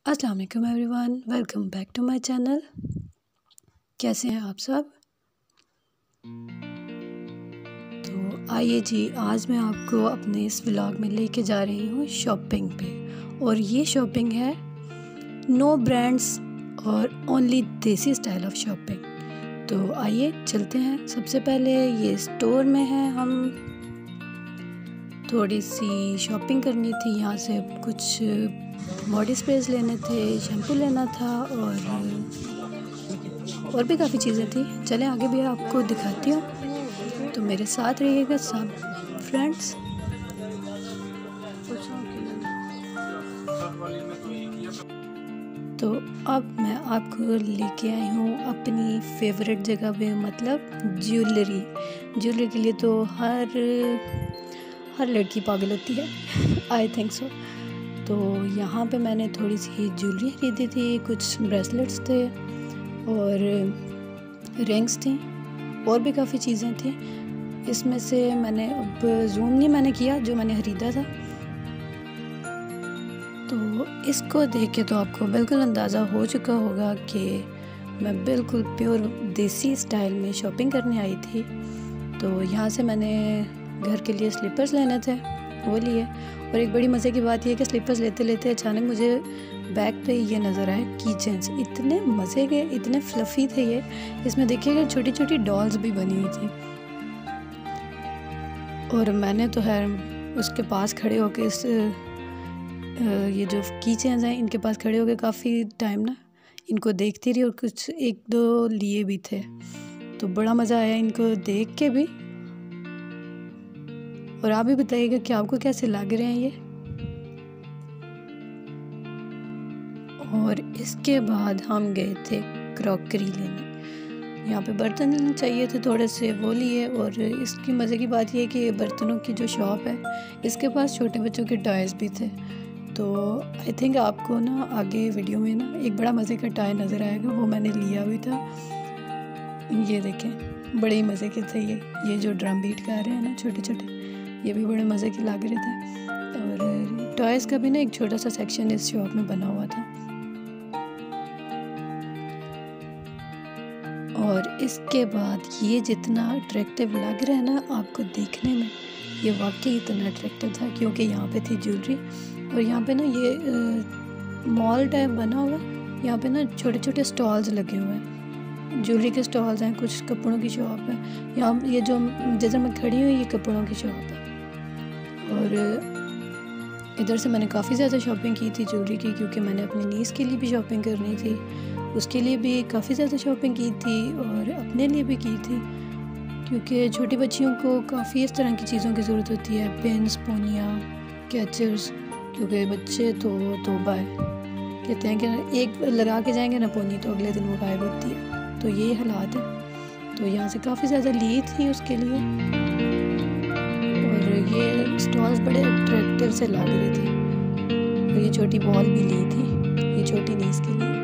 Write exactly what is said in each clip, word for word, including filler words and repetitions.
अस्सलाम वालेकुम everyone, welcome back to my channel. कैसे हैं आप सब? तो आइए जी, आज मैं आपको अपने इस व्लॉग में लेके जा रही हूँ शॉपिंग पे। और ये शॉपिंग है नो ब्रांड्स और ओनली देसी स्टाइल ऑफ शॉपिंग। तो आइए चलते हैं। सबसे पहले ये स्टोर में है, हम थोड़ी सी शॉपिंग करनी थी। यहाँ से कुछ बॉडी स्प्रेस लेने थे, शैम्पू लेना था और और भी काफ़ी चीज़ें थी। चलें आगे भी आपको दिखाती हूँ, तो मेरे साथ रहिएगा सब फ्रेंड्स। तो अब मैं आपको लेके आई हूँ अपनी फेवरेट जगह पे, मतलब ज्वेलरी। ज्वेलरी के लिए तो हर हर लड़की पागल होती है, आई थिंक सो। तो यहाँ पे मैंने थोड़ी सी ज्वेलरी खरीदी थी, कुछ ब्रेसलेट्स थे और रिंग्स थी और भी काफ़ी चीज़ें थी। इसमें से मैंने अब जूम नहीं मैंने किया जो मैंने ख़रीदा था। तो इसको देख के तो आपको बिल्कुल अंदाज़ा हो चुका होगा कि मैं बिल्कुल प्योर देसी स्टाइल में शॉपिंग करने आई थी। तो यहाँ से मैंने घर के लिए स्लीपर्स लेने थे, वो लिए। और एक बड़ी मज़े की बात यह है कि स्लीपर्स लेते लेते अचानक मुझे बैग पे ये नज़र आए की चेन्स। इतने मज़े के, इतने फ्लफ़ी थे ये। इसमें देखिएगा छोटी छोटी डॉल्स भी बनी हुई थी। और मैंने तो खैर उसके पास खड़े होकर इस ये जो की चेन्स हैं इनके पास खड़े होकर काफ़ी टाइम ना इनको देखती रही और कुछ एक दो लिए भी थे। तो बड़ा मज़ा आया इनको देख के भी। और आप भी बताइएगा कि आपको कैसे लग रहे हैं ये। और इसके बाद हम गए थे क्रॉकरी लेने। यहाँ पे बर्तन चाहिए थे थोड़े से, वो लिए। और इसकी मज़े की बात ये है कि बर्तनों की जो शॉप है इसके पास छोटे बच्चों के टॉयज़ भी थे। तो आई थिंक आपको ना आगे वीडियो में ना एक बड़ा मज़े का टॉय नज़र आएगा, वो मैंने लिया भी था। ये देखें, बड़े ही मज़े के थे ये ये जो ड्रम बीट का आ रहे हैं ना छोटे छोटे, ये भी बड़े मज़े के लग रहे थे। और टॉयज़ का भी ना एक छोटा सा सेक्शन इस शॉप में बना हुआ था। और इसके बाद ये जितना अट्रैक्टिव लग रहा है ना आपको देखने में, ये वाकई इतना अट्रैक्टिव था क्योंकि यहाँ पे थी ज्वेलरी। और यहाँ पे ना ये मॉल टाइप बना हुआ, यहाँ पे ना छोटे छोटे स्टॉल्स लगे हुए हैं। ज्वेलरी के स्टॉल्स हैं, कुछ कपड़ों की शॉप है। यहाँ ये जो जैसे मैं खड़ी हूँ ये कपड़ों की शॉप है। और इधर से मैंने काफ़ी ज़्यादा शॉपिंग की थी ज्वेलरी की, क्योंकि मैंने अपनी नीस के लिए भी शॉपिंग करनी थी, उसके लिए भी काफ़ी ज़्यादा शॉपिंग की थी और अपने लिए भी की थी। क्योंकि छोटी बच्चियों को काफ़ी इस तरह की चीज़ों की ज़रूरत होती है, पेन्स, पोनियाँ, कैचर्स। क्योंकि बच्चे तो तौबा है, कहते हैं कि एक लगा के जाएंगे ना पोनी तो अगले दिन वो गायब होती है। तो ये हालात है। तो यहाँ से काफ़ी ज़्यादा ली थी उसके लिए। और ये स्टॉल्स बड़े अट्रैक्टिव से लग रहे थे। और ये छोटी बॉल भी ली थी, ये छोटी नीस के लिए।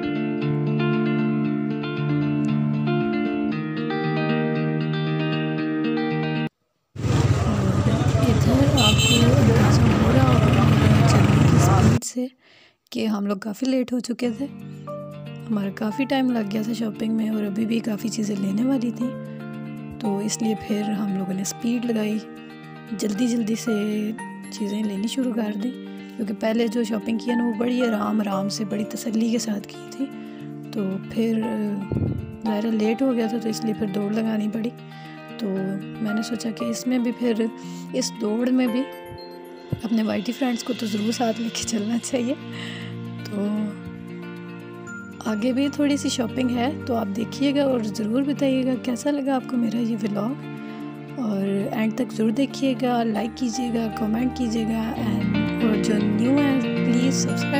और इधर आपको अंदाज़ा हो रहा होगा चलने की स्पीड से कि हम लोग काफ़ी लेट हो चुके थे। हमारा काफ़ी टाइम लग गया था शॉपिंग में और अभी भी काफ़ी चीज़ें लेने वाली थी। तो इसलिए फिर हम लोगों ने स्पीड लगाई, जल्दी जल्दी से चीज़ें लेनी शुरू कर दी। क्योंकि पहले जो शॉपिंग की है ना वो बड़ी आराम आराम से, बड़ी तसल्ली के साथ की थी। तो फिर ज़रा लेट हो गया था, तो इसलिए फिर दौड़ लगानी पड़ी। तो मैंने सोचा कि इसमें भी फिर इस दौड़ में भी अपने वाइटी फ्रेंड्स को तो ज़रूर साथ लेके चलना चाहिए। तो आगे भी थोड़ी सी शॉपिंग है, तो आप देखिएगा और ज़रूर बताइएगा कैसा लगा आपको मेरा ये व्लॉग। और एंड तक ज़रूर देखिएगा, लाइक कीजिएगा, कमेंट कीजिएगा। एंड और जो न्यू है प्लीज़ सब्सक्राइब